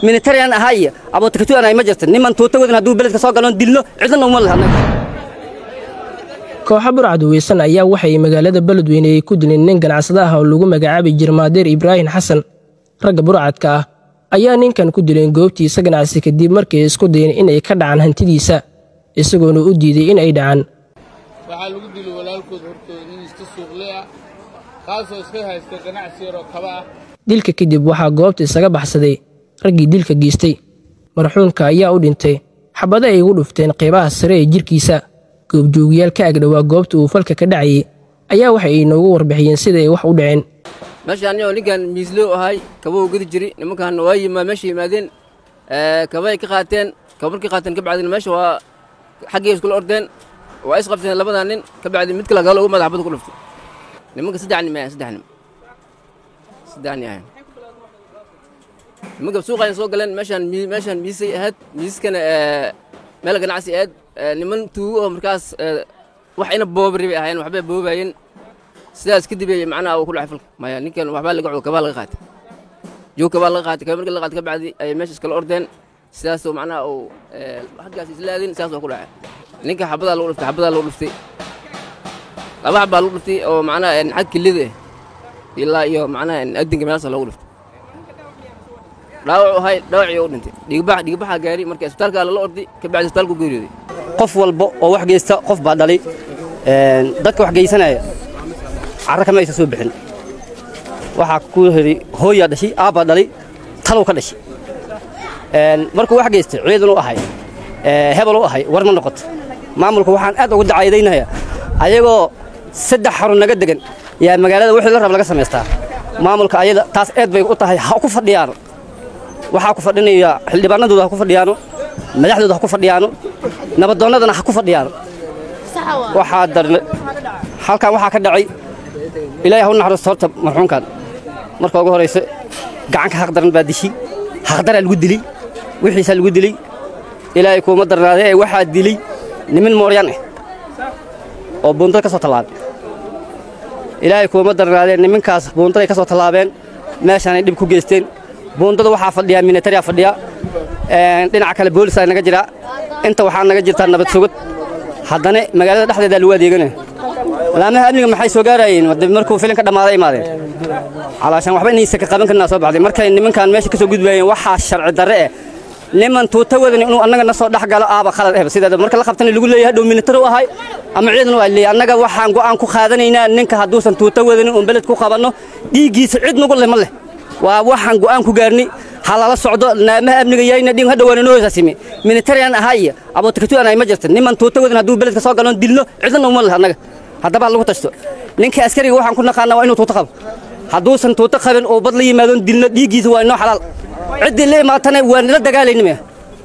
military aan ahay abo takatu aan ay ma jirto niman tuuta wadan haduu beledka soo galon dilno cidna uma lahayn kooxo burcadweysan ayaa waxay magaalada Beledweyne ay ku dileen nin ganacsada ah oo lagu magacaabay Jirmaadeer Ibrahim Xasan ragga burcadka ah ayaa ninkan ku dileen goobtiisa ganacsi kadib markii isku dayeen in ay ka dhacaan hantidiisa isagoona u diiday in ay dhacaan waxa lagu dilay walaalkood hortooda in iska suuqlaa kaasoo iska haysta ganacsi yar oo kaba ah dilka kadib waxa goobta isaga baxsaday raggii dilka geystay marxuumka ayaa u dhintay xabada ay ugu dhufteen qaybaha sare ee jirkiisa goobjoogiyaal ka agdhawaa goobta uu falka ka dhacay ayaa waxa ay noogu warbixiyeen sida ay wax u dhaceen meeshaan oo ninkan miislo ahay kabo gudi jiri nimankan way meesha yimaadeen kabay ka qaateen kabarkii qaateen ka bacdina meesha waa xaggii isku ordeen waa is qabteen labada nin ka bacdi mid kala galo ugu madax bad ku dhuftay nimanka saddex nin nimanka suuqayna soo galeen meeshaan miisay ahayd miiskana meel ganacsi ahayd niman tuugo oo markaas wax ina boobri bay ahaayeen waxba boobayeen sidaas kadib ay macnaa uu ku dhacay falka maya ninkan waxba laga cod kabaa laga qaatay kabaa laga qaatay ka bacdi ay meesha iskala ordeen sidaas oo macnaa uu xaggaas islaadin sidaas oo ku dhacay ninka xabada lagu dhuftay laba xabaa lagu dhuftay oo macnaa xag kilida ilaa iyo macnaa adinka meesha lagu dhuftay dhaawac u dhintay dhiigbaxa gaari markii isbitaalka la orday ka bacdi isbitaalku geeriyooday qof walba oo wax geysta qof baa dhalay dadka wax geysanaya carra kama aysan soo bixin waxa ku heli hooya dhashay aaba dhalay talow ka dhashay markuu wax geystay ciidan u ahay hebel u ahay war ma noqoto maamulku waxaan aad ugu dacaydaynayaa ayagoo saddex xarun naga degan yaa magaalada wixii la rab laga sameystaa maamulka ayada taas aad bay u tahay ha ku fadhiyaan waxa ku fadhinaya xildhibaanadooda ha ku fadhiyaano madaxdooda ha ku fadhiyaano nabadoonnadana ha ku fadhiyaano waxa darne halkan waxa ka dhacay ilaahay ha naxariisto horta marxuumkan marka ugu horeysa gacanka xaq daran baa dishi xaq daran lagu dilay wixiisa lagu dilay ilaahay kuma darnaaday waxa dilay niman mooryaan oo buundada ka soo talaabay ilaahay kuma darnaaday nimankaas buundada ka soo talaabeen meeshan ay dib ku geysteen buundada waxa fadhiya military fadhiya dhinaca kale booliis ay naga jira inta waxa naga jirta nabad sugid haddana magaalada dhexdeeda lagu adeegana laamaha amniga maxay soo gaarayeen markuu filanka dhamaaday imaadeen calaashan waxba inay ka qaban karnaa soo baxday markay nimankan meesha ka soo gudbayeen waxa sharci darre ah niman tuuta wadan inuu annaga soo dhax galo aaba khalad ah sida marka la qabtana lagu leeyahay dhow military u ahay ama ciidan waa leeyahay annaga waxaan go'aan ku qaadanaynaa ninka haduusan tuuta wadan oo beled ku qabanno dhiigiisa cid nagu leh ma leh waa waxaan go'aan ku gaarnay halala socdo naamaha amniga yayna dhin hadda waana noo saasimi military aan ahay abo takatu aan ay ma jirto niman tuuta wadan haduu beledka soo galon dilno cidna uma lahayn annaga haddaba lagu tashto ninka askariga waxaan ku naqaanaa waa inuu tuuta qabo haduusan tuuta qabin oo bad la yimaadon dilno dhiigiisa waa inoo xalaal cidii la imaatana waan la dagaalaynaa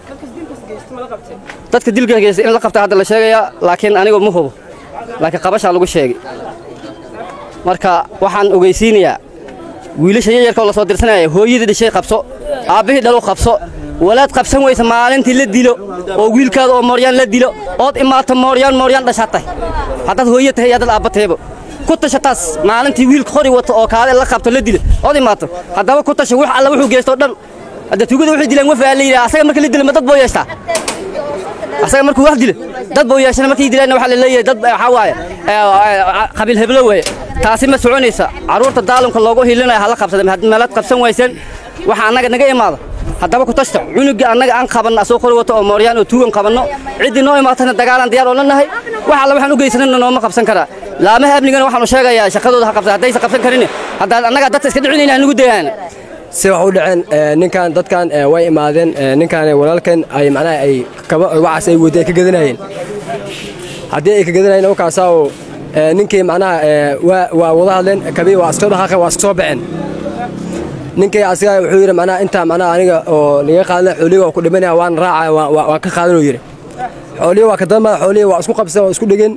dadka dilka geeyay in la qabta hadda la sheegaya laakiin anigu ma hubo laakiin qabasha lagu sheegay marka waxaan ogeysiinayaa wiilasha yarka la soo dirsanaya hooyada dhashay qabso aabihii dhalo qabso walaad qabsan waysa maalintii la dilo oo wiilkaada oo mooryaan la dilo oo imaata mooryaan dhashatay hadad hooyada dad aabateebo ku tashataas maalintii wiil qori wato oo kaale la qabto la dilo oo imaata hadaba ku tasha wax alla wuxuu geesto dhan hadda tugada wixii dilaan wafa leeyahay asaga markii la dilo ma dad boo yeestaa asaga markuu wax dilo dad boo yeeshana markii dilaan waxa la leeyahay dad waxa waaye qabiil heblo way taasi ma soconaysa caruurta daalanka loogu hiilinayo hala qabsada meelad qabsan waysan waxa anaga naga imaado haddaba ku tashta cunuga anaga aan qabanna soo qori wato oo mooryaan oo tuugan qabanno cidii noo imaatana dagaalan diyaar oo lanahay waxa la waxaan u geysanayna nooma qabsan karaa laamaha amnigana waxaan u sheegayaa shaqadooda ha qabsada hadday qabsan karin hadda anaga dadka iska dhicinayna nagu dayaan si wax u dhaceen ninkan dadkan way imaadeen ninkan walaalkan ay macnaa ay kaba waxaas ay waday ka gadanayeen haddii ay ka gadanayeen oo kaasoo ninkii macnaa waa wada hadleen kabi waa iska dhaqaaqay waa iska soo baxeen ninkii asiga wuxuu yiri macnaa inta macnaa aniga oo laga qaadan xooliga ku dhimanaya waan raacay waa ka qaadan oo yiri xooliga waa ka damba xooliga waa isku qabsan waa isku dhigeen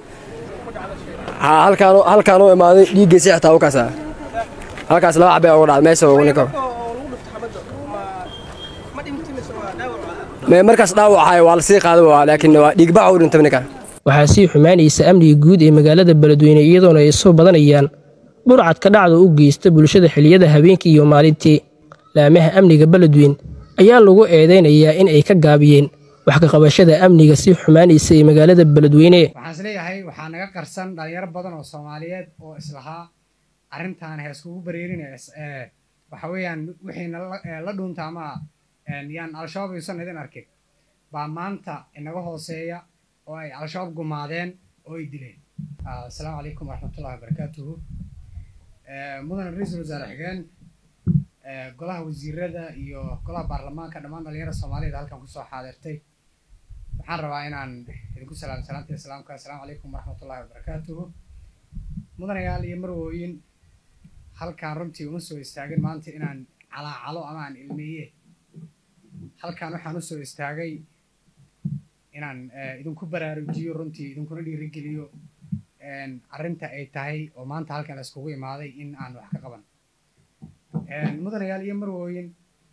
halkaan oo imaaday dhiiggiisa xitaa oo kaasa halkaas laba xabay oo dhacay meesha oo ninka markaas dhaawacay waa la sii qaaday laakiin waa dhiig baax u dhintay ninka waxaa sii xumaanaysa amniga guud ee magaalada Beledweyne iyadoona ay soo badanayaan burcad ka dhacdo u geysta bulshada xilliyada habeenkii iyo maalintii laamaha amniga Beledweyne ayaa lagu eedeynayaa in ay ka gaabiyeen wax ka qabashada amniga si xumaanaysa ee magaalada beledweyne. waxaan isleeyahay waxaa naga qarsan dhalinyaro badan oo Soomaaliyeed oo islahaa arrintan hees kugu bareerinaysa waxa weeyaan wixii la dhuunta ama yaan al-shabaab aysan idin arkin baa maanta inaga hooseeya oo ay al-shabaab gumaadeen oo ay dileen. Assalaamu calaykum waraxmatullaahi wabarakaatuhu. mudane ra'iisul wasaare xigeen golaha wasiirada iyo golaha baarlamaanka dhammaan dhalinyarada Soomaaliyeed halkan ku soo xaadirtay waxaan rabaa inaan idinku salaamta islaamka. Assalaamu calaykum waraxmatullaahi wabarakaatuhu. mudanayaal iyo marwooyin halkaan runtii uma soo istaagin maanta inaan calaacalo ama aan ilmeeye. halkaan waxaan u soo istaagay inaan idinku baraarujiyo runtii idinkuna dhiirigeliyo arrinta ay tahay oo maanta halkan la iskugu imaaday in aan wax ka qaban. mudanayaal iyo marwooyin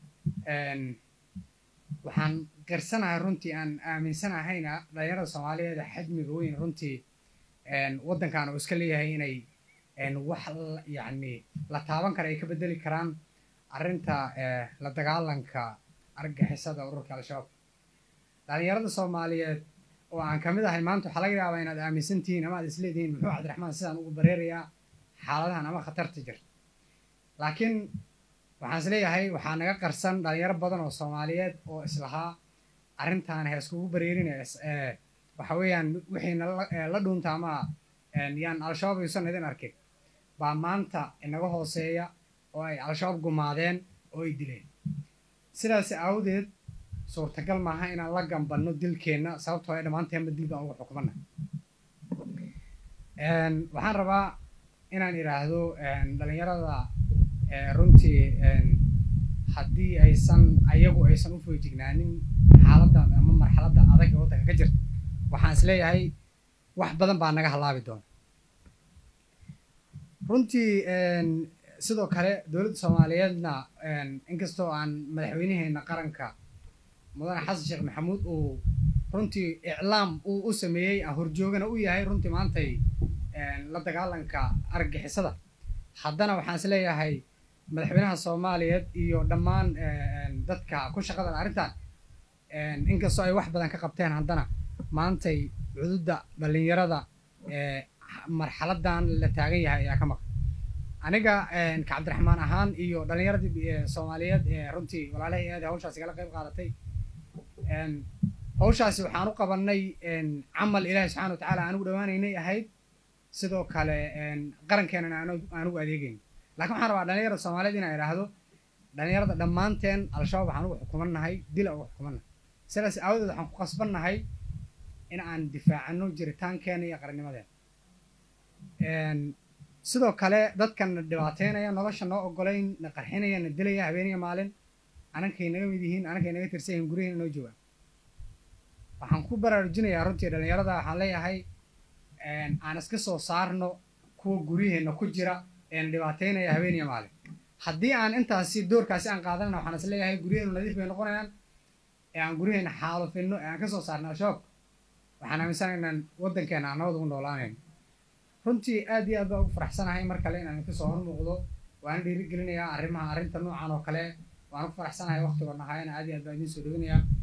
waxaan garsanahay runtii aan aaminsanahayna dhalinyarada Soomaaliyeed xajmiga weyn runtii waddankan uu iska leeyahay inay wax yacni la taaban kara ay ka bedeli karaan arrinta la dagaalanka argagixisada ururka al-shabaab. dhalinyarada Soomaaliyeed oo aan ka mid ahay maanta waxaa laga yaabaa inaad aaminsan tihiin ama aad isleedihiin muxuu Cabdiraxmaan sidaan ugu bareerayaa xaaladahan ama khatarta jirta. laakiin waxaan isleeyahay waxaa naga qarsan dhalinyaro badan oo Soomaaliyeed oo islahaa arrintan hees kugu bareerinaysa waxa weeyaan wixii la dhuunta ama yaan al-shabaab aysan idin arkin baa maanta inaga hooseeya oo ay al-shabaab gumaadeen oo ay dileen. sidaas awgeed suurtagal maaha inaan la gambanno dilkeenna sababtoo ah dhammaanteenba dil baan ugu xukumana. waxaan rabaa inaan idhaahdo dhalinyarada runtii haddii ayagu aysan u feejignaanin xaaladda ama marxaladda adag ee waddanka ka jirta waxaan isleeyahay wax badan baa naga halaabi doona. runtii sidoo kale dowladda Soomaaliyeedna inkastoo aan madaxweynaheena qaranka mudane xasan sheekh maxamuud uu runtii iclaam u sameeyey horjoogana u yahay runtii maantay la dagaalanka argagixisada haddana waxaan isleeyahay madaxweynaha Soomaaliyeed iyo dhammaan dadka ku shaqada arrintan inkastoo ay wax badan ka qabteen haddana maantay cududda dhalinyarada marxaladan la taagan yahay ayaa ka maqan. aniga ka Cabdiraxmaan ahaan iyo dhalinyaradii Soomaaliyeed runtii walaalahay aad hawshaas igala qayb qaadatay hawshaasi waxaan u qabanay camal Ilaahay subxaanahu wa tacaala aan ugu dhawaanaynay ahayd sidoo kale qarankeena aan ugu adeegayn. laakiin waxaan rabaa dhalinyarada Soomaaliyeed inaan idhaahdo dhalinyarada dhammaanteen al-shabaab waxaan ugu xukumanahay dil ugu xukumanahay. sidaas awgeed waxaan ku qasbannahay in aan difaacano jiritaankeena iyo qarannimadeena. sidoo kale dadkan dhibaateynaya nolosha noo ogolayn na qarxinaya na dilaya habeen iyo maalin anankay naga mid yihiin anankay naga tirsan yihiin guryaheena noo joogaan. waxaan ku baraarujinayaa runtii dhalinyarada waxaan leeyahay aan iska soo saarno kuwa guryaheena ku jira dhibaateynaya habeen iyo maalin. haddii aan intaasi doorkaasi aan qaadanana waxaan is leeyahay guryaheenu nadiif bay noqonayaan aan guryaheena xaalufino aan ka soo saarno al-shabaab waxaan aaminsanahay inaan waddankeena aan nabad ugu noolaanayno. runtii aad iyo aad baan ugu faraxsanahay mar kale inaan ka soo hormuuqdo waan dhiirigelinayaa arrinta noocan oo kale waan ugu faraxsanahay waqtigoodna ahaayana aad iyo aad baan idiin soo dhoweynayaa.